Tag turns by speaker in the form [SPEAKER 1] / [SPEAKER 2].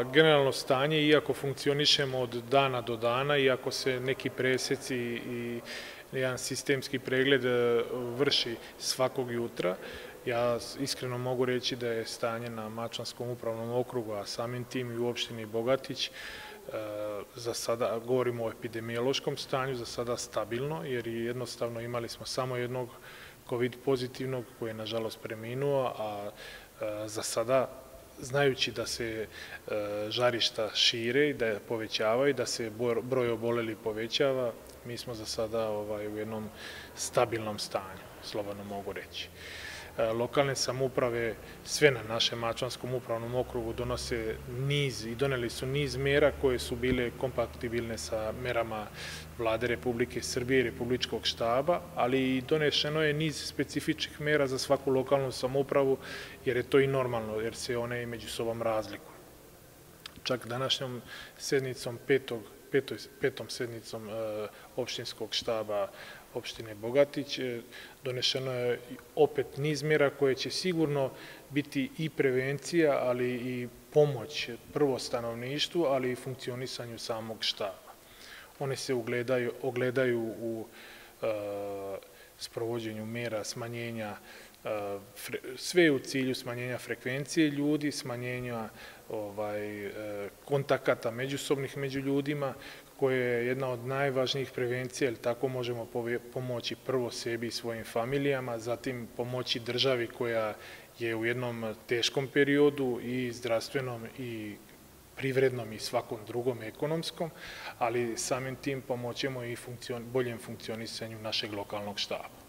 [SPEAKER 1] Generalno stanje, iako funkcionišemo od dana do dana, iako se neki preseci i jedan sistemski pregled vrši svakog jutra, ja iskreno mogu reći da je stanje na Mačvanskom upravnom okrugu, a samim tim i u opštini Bogatić, za sada, govorimo o epidemiološkom stanju, za sada stabilno, jer jednostavno imali smo samo jednog COVID pozitivnog koji je nažalost preminuo, a za sada, znajući da se žarišta šire i da povećavaju, da se broj obolelih povećava, mi smo za sada u jednom stabilnom stanju, slobodno mogu reći. Lokalne samouprave sve na našem Mačvanskom upravnom okrugu donose niz i doneli su niz mera koje su bile kompatibilne sa merama Vlade Republike Srbije i Republičkog štaba, ali i donešeno je niz specifičnih mera za svaku lokalnu samoupravu, jer je to i normalno, jer se one među sobom razlikuju. Čak današnjom sednicom, petom sednicom opštinskog štaba opštine Bogatić, donešeno je opet niz mera koje će sigurno biti i prevencija, ali i pomoć prvo stanovništvu, ali i funkcionisanju samog štaba. One se ogledaju u sprovođenju mera smanjenja, sve u cilju smanjenja frekvencije ljudi, smanjenja kontakata međusobnih među ljudima, koje je jedna od najvažnijih prevencija, jer tako možemo pomoći prvo sebi i svojim familijama, zatim pomoći državi koja je u jednom teškom periodu i zdravstvenom i privrednom i svakom drugom ekonomskom, ali samim tim pomoćemo i boljem funkcionisanju našeg lokalnog štaba.